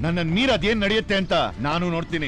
ನನ್ನ ಮೀರ್ ಅದೇನ್ ನಡೆಯುತ್ತೆ ಅಂತ ನಾನು ನೋಡ್ತೀನಿ.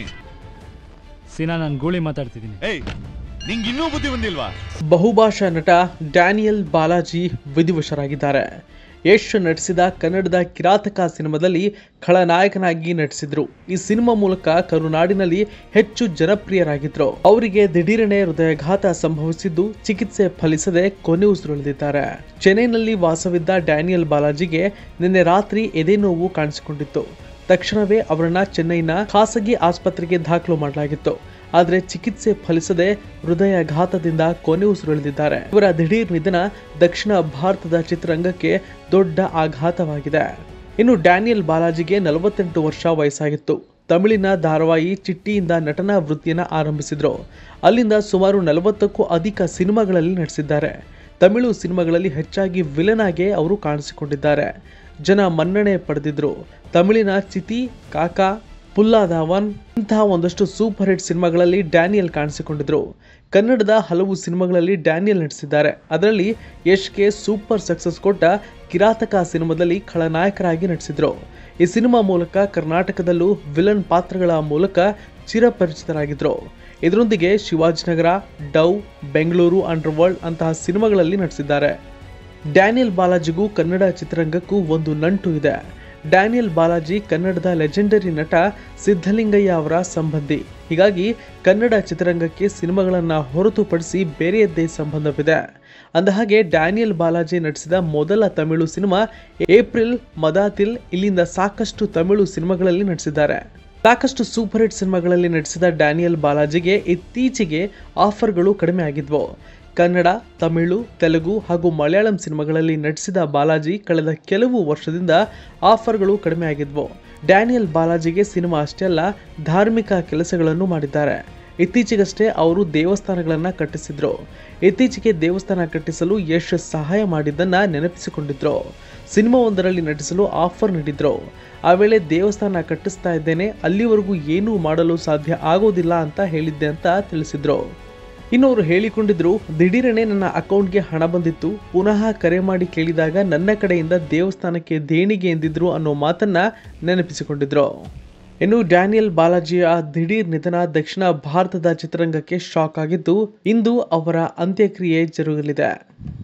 ಸೀನಾ, ನಾನು ಗೂಳಿ ಮಾತಾಡ್ತಿದ್ದೀನಿ. ಏಯ್, ನಿಂಗೆ ಇನ್ನೂ ಬುದ್ಧಿ ಬಂದಿಲ್ವಾ? ಬಹುಭಾಷಾ ನಟ ಡ್ಯಾನಿಯಲ್ ಬಾಲಾಜಿ ವಿಧಿವಶರಾಗಿದ್ದಾರೆ. ಯಶ್ ನಟಿಸಿದ ಕನ್ನಡದ ಕಿರಾತಕ ಸಿನಿಮಾದಲ್ಲಿ ಖಳನಾಯಕನಾಗಿ ನಟಿಸಿದ್ರು. ಈ ಸಿನಿಮಾ ಮೂಲಕ ಕರುನಾಡಿನಲ್ಲಿ ಹೆಚ್ಚು ಜನಪ್ರಿಯರಾಗಿದ್ರು. ಅವರಿಗೆ ದಿಢೀರನೆ ಹೃದಯಾಘಾತ ಸಂಭವಿಸಿದ್ದು ಚಿಕಿತ್ಸೆ ಫಲಿಸದೆ ಕೊನೆಯುಸಿರೆಳೆದಿದ್ದಾರೆ. ಚೆನ್ನೈನಲ್ಲಿ ವಾಸವಿದ್ದ ಡ್ಯಾನಿಯಲ್ ಬಾಲಾಜಿಗೆ ನಿನ್ನೆ ರಾತ್ರಿ ಎದೆ ನೋವು ಕಾಣಿಸಿಕೊಂಡಿತ್ತು. ತಕ್ಷಣವೇ ಅವರನ್ನ ಚೆನ್ನೈನ ಖಾಸಗಿ ಆಸ್ಪತ್ರೆಗೆ ದಾಖಲು ಮಾಡಲಾಗಿತ್ತು. ಆದರೆ ಚಿಕಿತ್ಸೆ ಫಲಿಸದೆ ಹೃದಯಾಘಾತದಿಂದ ಕೊನೆಯುಸಿರೆಳೆದಿದ್ದಾರೆ. ಇವರ ದಿಢೀರ್ ನಿಧನ ದಕ್ಷಿಣ ಭಾರತದ ಚಿತ್ರರಂಗಕ್ಕೆ ದೊಡ್ಡ ಆಘಾತವಾಗಿದೆ. ಇನ್ನು ಡ್ಯಾನಿಯಲ್ ಬಾಲಾಜಿಗೆ 48 ವರ್ಷ ವಯಸ್ಸಾಗಿತ್ತು. ತಮಿಳಿನ ಧಾರಾವಾಹಿ ಚಿಟ್ಟಿಯಿಂದ ನಟನಾ ವೃತ್ತಿಯನ್ನು ಆರಂಭಿಸಿದ್ರು. ಅಲ್ಲಿಂದ ಸುಮಾರು 40ಕ್ಕೂ ಅಧಿಕ ಸಿನಿಮಾಗಳಲ್ಲಿ ನಟಿಸಿದ್ದಾರೆ. ತಮಿಳು ಸಿನಿಮಾಗಳಲ್ಲಿ ಹೆಚ್ಚಾಗಿ ವಿಲನ್ ಆಗಿ ಅವರು ಕಾಣಿಸಿಕೊಂಡಿದ್ದಾರೆ. ಜನ ಮನ್ನಣೆ ಪಡೆದಿದ್ರು. ತಮಿಳಿನ ಚಿತಿ, ಕಾಕಾ, ಪುಲ್ಲಾದಾವನ್ ಇಂತಹ ಒಂದಷ್ಟು ಸೂಪರ್ ಹಿಟ್ ಸಿನಿಮಾಗಳಲ್ಲಿ ಡ್ಯಾನಿಯಲ್ ಕಾಣಿಸಿಕೊಂಡಿದ್ರು. ಕನ್ನಡದ ಹಲವು ಸಿನಿಮಾಗಳಲ್ಲಿ ಡ್ಯಾನಿಯಲ್ ನಟಿಸಿದ್ದಾರೆ. ಅದರಲ್ಲಿ ಯಶ್ಗೆ ಸೂಪರ್ ಸಕ್ಸಸ್ ಕೊಟ್ಟ ಕಿರಾತಕ ಸಿನಿಮಾದಲ್ಲಿ ಖಳನಾಯಕರಾಗಿ ನಟಿಸಿದ್ರು. ಈ ಸಿನಿಮಾ ಮೂಲಕ ಕರ್ನಾಟಕದಲ್ಲೂ ವಿಲನ್ ಪಾತ್ರಗಳ ಮೂಲಕ ಚಿರಪರಿಚಿತರಾಗಿದ್ರು. ಇದರೊಂದಿಗೆ Shivajinagar, dove, Bengaluru underworld ಅಂತಹ ಸಿನಿಮಾಗಳಲ್ಲಿ ನಟಿಸಿದ್ದಾರೆ. ಡ್ಯಾನಿಯಲ್ ಬಾಲಾಜಿಗೂ ಕನ್ನಡ ಚಿತ್ರರಂಗಕ್ಕೂ ಒಂದು ನಂಟು ಇದೆ. ಡ್ಯಾನಿಯಲ್ ಬಾಲಾಜಿ ಕನ್ನಡದ ಲೆಜೆಂಡರಿ ನಟ ಸಿದ್ಧಲಿಂಗಯ್ಯ ಅವರ ಸಂಬಂಧಿ. ಹೀಗಾಗಿ ಕನ್ನಡ ಚಿತ್ರರಂಗಕ್ಕೆ ಸಿನಿಮಾಗಳನ್ನು ಹೊರತುಪಡಿಸಿ ಬೇರೆಯದ್ದೇ ಸಂಬಂಧವಿದೆ. ಅಂದಹಾಗೆ ಡ್ಯಾನಿಯಲ್ ಬಾಲಾಜಿ ನಟಿಸಿದ ಮೊದಲ ತಮಿಳು ಸಿನಿಮಾ ಏಪ್ರಿಲ್ ಮದಾತಿಲ್. ಇಲ್ಲಿಂದ ಸಾಕಷ್ಟು ತಮಿಳು ಸಿನಿಮಾಗಳಲ್ಲಿ ನಟಿಸಿದ್ದಾರೆ. ಸಾಕಷ್ಟು ಸೂಪರ್ ಹಿಟ್ ಸಿನಿಮಾಗಳಲ್ಲಿ ನಟಿಸಿದ ಡ್ಯಾನಿಯಲ್ ಬಾಲಾಜಿಗೆ ಇತ್ತೀಚೆಗೆ ಆಫರ್ಗಳು ಕಡಿಮೆ ಆಗಿದ್ವು. ಕನ್ನಡ, ತಮಿಳು, ತೆಲುಗು ಹಾಗೂ ಮಲಯಾಳಂ ಸಿನಿಮಾಗಳಲ್ಲಿ ನಟಿಸಿದ ಬಾಲಾಜಿ ಕಳೆದ ಕೆಲವು ವರ್ಷದಿಂದ ಆಫರ್ಗಳು ಕಡಿಮೆ ಆಗಿದ್ವು. ಡ್ಯಾನಿಯಲ್ ಬಾಲಾಜಿಗೆ ಸಿನಿಮಾ ಅಷ್ಟೇ ಅಲ್ಲ, ಧಾರ್ಮಿಕ ಕೆಲಸಗಳನ್ನು ಮಾಡಿದ್ದಾರೆ. ಇತ್ತೀಚೆಗಷ್ಟೇ ಅವರು ದೇವಸ್ಥಾನಗಳನ್ನು ಕಟ್ಟಿಸಿದ್ರು. ಇತ್ತೀಚೆಗೆ ದೇವಸ್ಥಾನ ಕಟ್ಟಿಸಲು ಯಶ್ ಸಹಾಯ ಮಾಡಿದ್ದನ್ನ ನೆನಪಿಸಿಕೊಂಡಿದ್ರು. ಸಿನಿಮಾ ಒಂದರಲ್ಲಿ ನಟಿಸಲು ಆಫರ್ ನೀಡಿದ್ರು. ಆ ವೇಳೆ ದೇವಸ್ಥಾನ ಕಟ್ಟಿಸ್ತಾ ಇದ್ದೇನೆ, ಅಲ್ಲಿವರೆಗೂ ಏನೂ ಮಾಡಲು ಸಾಧ್ಯ ಆಗೋದಿಲ್ಲ ಅಂತ ಹೇಳಿದ್ದೆ ಅಂತ ತಿಳಿಸಿದ್ರು. ಇನ್ನು ಅವರು ಹೇಳಿಕೊಂಡಿದ್ರು, ದಿಢೀರನೆ ನನ್ನ ಅಕೌಂಟ್ಗೆ ಹಣ ಬಂದಿತ್ತು, ಪುನಃ ಕರೆ ಮಾಡಿ ಕೇಳಿದಾಗ ನನ್ನ ಕಡೆಯಿಂದ ದೇವಸ್ಥಾನಕ್ಕೆ ದೇಣಿಗೆ ಎಂದಿದ್ರು ಅನ್ನೋ ಮಾತನ್ನ ನೆನಪಿಸಿಕೊಂಡಿದ್ರು. ಇನ್ನು ಡ್ಯಾನಿಯಲ್ ಬಾಲಾಜಿಯ ದಿಢೀರ್ ನಿಧನ ದಕ್ಷಿಣ ಭಾರತದ ಚಿತ್ರರಂಗಕ್ಕೆ ಶಾಕ್ ಆಗಿದ್ದು, ಇಂದು ಅವರ ಅಂತ್ಯಕ್ರಿಯೆ ಜರುಗಲಿದೆ.